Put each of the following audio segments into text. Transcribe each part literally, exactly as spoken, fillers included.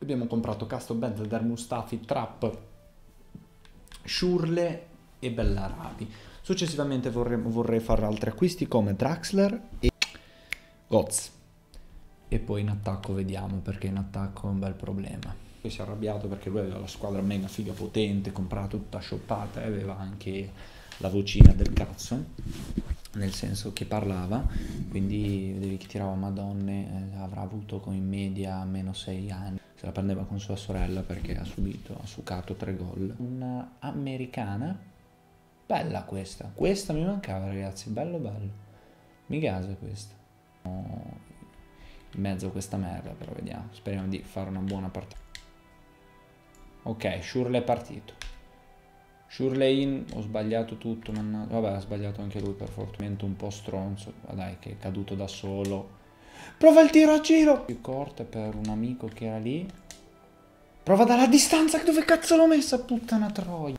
Abbiamo comprato Castro, Belvedere, Mustafi, Trapp, Schürrle e Bellarabi. Successivamente vorrei, vorrei fare altri acquisti come Draxler e Götze. E poi in attacco vediamo, perché in attacco è un bel problema. Poi si è arrabbiato perché lui aveva la squadra mega figa potente, comprava tutta shoppata e aveva anche la vocina del cazzo, nel senso che parlava, quindi vedevi che tirava madonne, eh, avrà avuto con in media meno sei anni, se la prendeva con sua sorella perché ha subito, ha succato tre gol. Una americana, bella questa, questa mi mancava ragazzi, bello bello, mi gasa questa. No, in mezzo a questa merda, però vediamo, speriamo di fare una buona partita. Ok, Schürrle è partito. Schürrle in, ho sbagliato tutto, mannaggia. Vabbè, ha sbagliato anche lui per fortuna, un po' stronzo. Ma dai, che è caduto da solo. Prova il tiro a giro! Più corte per un amico che era lì. Prova dalla distanza, dove cazzo l'ho messa, puttana troia.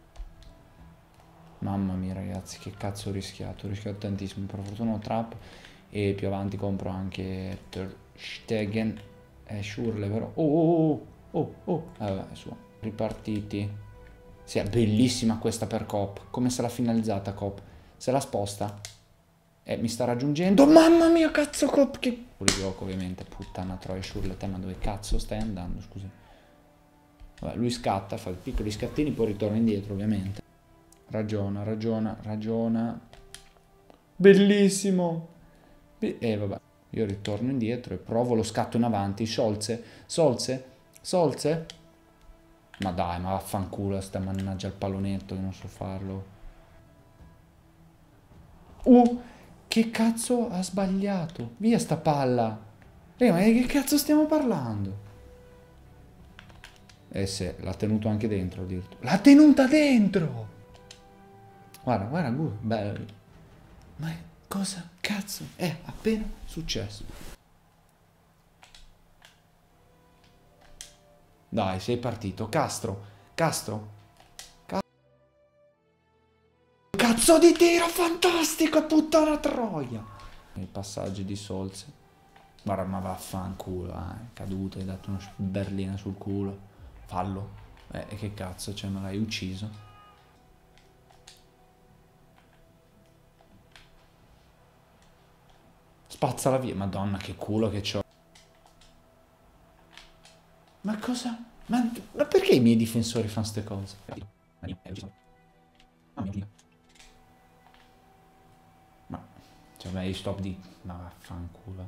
Mamma mia ragazzi, che cazzo ho rischiato, ho rischiato tantissimo. Per fortuna ho Trapp e più avanti compro anche Ter Stegen e Schürrle, però. Oh, oh, oh, oh, oh. Eh, vabbè, è suo. Ripartiti. Sì, è bellissima questa per Coop. Come se l'ha finalizzata Coop. Se la sposta. E mi sta raggiungendo. Mamma mia, cazzo Coop. Che fuori gioco ovviamente. Puttana troia, Schürrle, te ma dove cazzo stai andando? Scusa. Vabbè, lui scatta, fa piccoli scattini, poi ritorna indietro ovviamente. Ragiona, ragiona, ragiona. Bellissimo. E eh, vabbè. Io ritorno indietro e provo lo scatto in avanti. Scholze, Solze, Solze. Ma dai, ma vaffanculo, sta mannaggia il pallonetto che non so farlo. Uh, che cazzo ha sbagliato? Via sta palla. Eh, ma di che cazzo stiamo parlando? Eh sì, l'ha tenuto anche dentro, addirittura. L'ha tenuta dentro! Guarda, guarda, bello. Ma cosa cazzo è appena successo? Dai, sei partito. Castro, Castro. Castro. Cazzo di tiro fantastico, puttana troia. I passaggi di Solze. Guarda, ma vaffanculo, eh. È caduto, hai dato una berlina sul culo. Fallo. Eh, e che cazzo, cioè me l'hai ucciso. Spazzala via. Madonna, che culo che c'ho. Ma cosa? Ma, ma perché i miei difensori fanno ste cose? Ma, cioè, beh, stop di... Ma vaffanculo.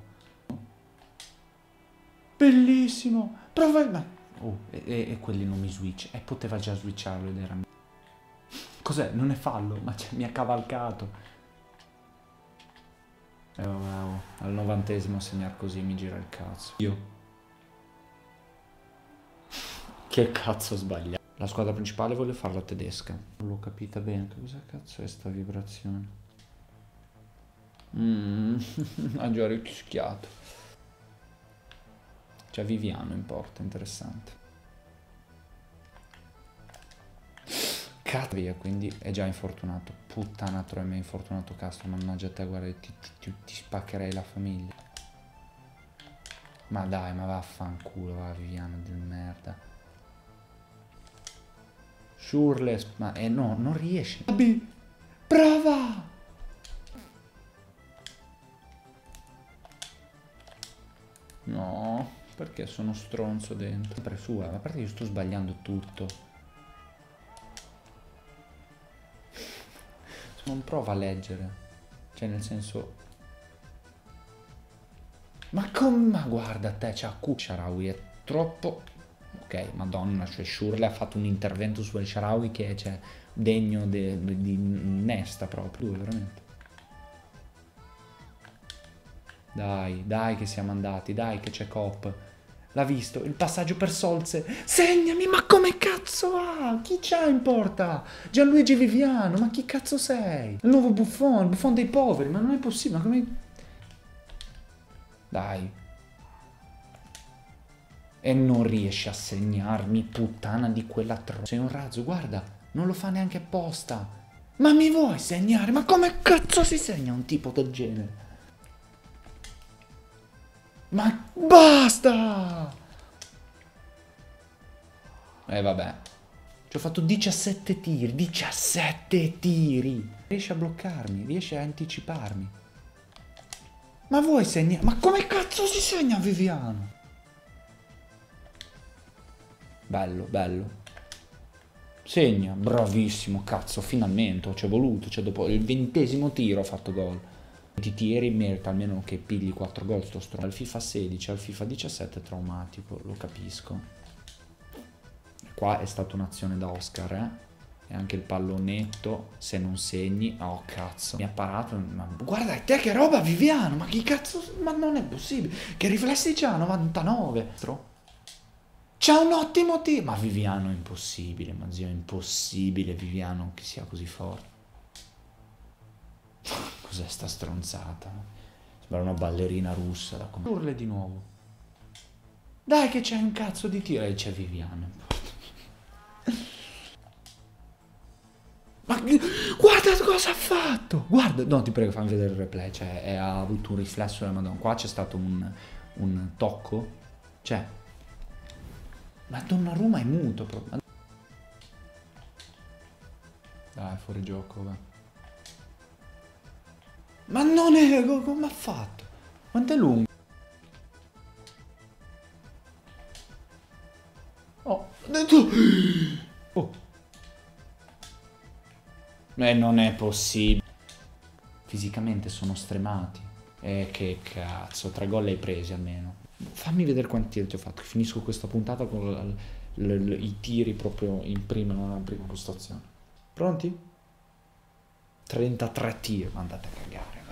Bellissimo! Prova... Ma... Oh, e, e, e quelli non mi switch. E poteva già switcharlo ed era... Cos'è? Non è fallo, ma cioè, mi ha cavalcato. E eh, wow, al novantesimo segnar così mi gira il cazzo. Io... Che cazzo ho sbagliato? La squadra principale voglio farla tedesca. Non l'ho capita bene. Cosa cazzo è sta vibrazione? Mmm, ha già rischiato. C'è Viviano in porta, interessante. Cazzo via, quindi è già infortunato. Puttana troia, mi è infortunato Castro. Mannaggia te, guarda, ti, ti, ti, ti spaccherei la famiglia. Ma dai, ma vaffanculo, va Viviano del merda. Schürrle, ma eh no, non riesce. Brava! No, perché sono stronzo dentro? Sempre sua, ma a parte io sto sbagliando tutto. Non prova a leggere. Cioè, nel senso... Ma come? Ma guarda te, c'ha Q. Shaarawy è troppo... Ok, madonna, cioè Schürrle ha fatto un intervento su El Shaarawy che è cioè, degno de, de, di Nesta proprio, lui veramente. Dai, dai che siamo andati, dai che c'è Coop. L'ha visto, il passaggio per Solze. Segnami, ma come cazzo va? Chi c'ha in porta? Gianluigi Viviano, ma chi cazzo sei? Il nuovo Buffon, il Buffon dei poveri, ma non è possibile, ma come... Dai. E non riesce a segnarmi, puttana di quella tro... Sei un razzo, guarda, non lo fa neanche apposta. Ma mi vuoi segnare? Ma come cazzo si segna un tipo del genere? Ma basta! Eh vabbè. Ci ho fatto diciassette tiri, diciassette tiri. Riesce a bloccarmi, riesce a anticiparmi. Ma vuoi segnare? Ma come cazzo si segna Viviano? Bello, bello. Segna, bravissimo, cazzo, finalmente, ci è voluto, cioè dopo il ventesimo tiro ho fatto gol. Ti tiri merita almeno che pigli quattro gol sto stronzo. Al FIFA sedici, al FIFA diciassette è traumatico, lo capisco. Qua è stata un'azione da Oscar, eh? E anche il pallonetto, se non segni, oh cazzo, mi ha parato, ma guarda te che roba Viviano, ma che cazzo, ma non è possibile, che riflessi c'ha, novantanove. C'ha un ottimo tiro, ma Viviano è impossibile, ma zio è impossibile Viviano che sia così forte. Cos'è sta stronzata? Sembra una ballerina russa da come... Urle di nuovo. Dai che c'è un cazzo di tiro e c'è Viviano. Ma guarda cosa ha fatto! Guarda, no ti prego fammi vedere il replay, cioè è, ha avuto un riflesso della Madonna. Qua c'è stato un, un tocco, cioè... Ma Donnarumma è muto proprio. Dai, fuori gioco, va. Ma non è... come ha fatto? Quanto è lungo? Oh, ho detto... Oh. Eh, non è possibile. Fisicamente sono stremati. Eh, che cazzo, tre gol hai presi almeno. Fammi vedere quanti tiri ti ho fatto. Finisco questa puntata con la, la, la, i tiri proprio in prima, in prima postazione. Pronti? trentatré tiri, ma andate a cagare.